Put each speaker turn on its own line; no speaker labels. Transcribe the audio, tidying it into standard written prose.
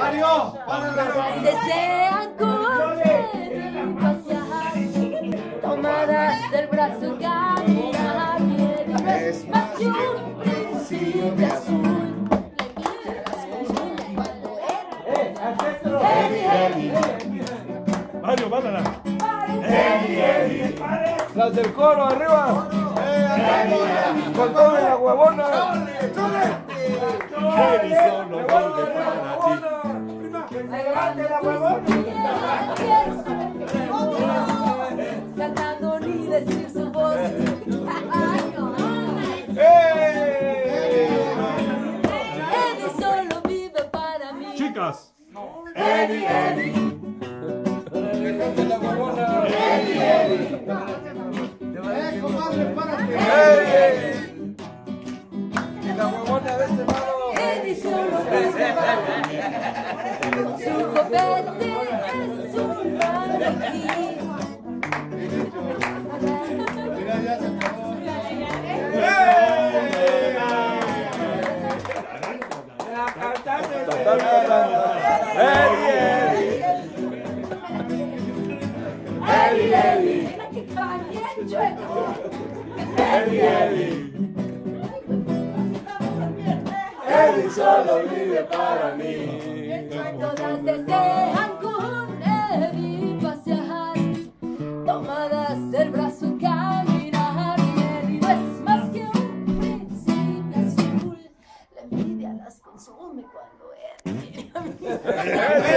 Mario,
desean correr, pasear, tomadas del brazo, caminar, y es más que un príncipe azul.
Mario, mándala.
Las del coro, arriba. Con toda la huevona.
Eddie solo vive para ti.
Levante la huevona.
Cantando ni decir su voz. Eddie solo vive para mí.
Chicas.
Eddie. Levante la huevona. Eddie.
comadre, párate.
Y la huevona de este lado.
Eddie solo vive para mí. Su copete es un maniquí.
Mira, ya se acabó.
La cantante. Eddie. Eddie solo vive para mí.
Todas desean con Eddie pasear, tomadas del brazo, caminar. Y Eddie no es más que un príncipe azul. La envidia las consume cuando Eddie.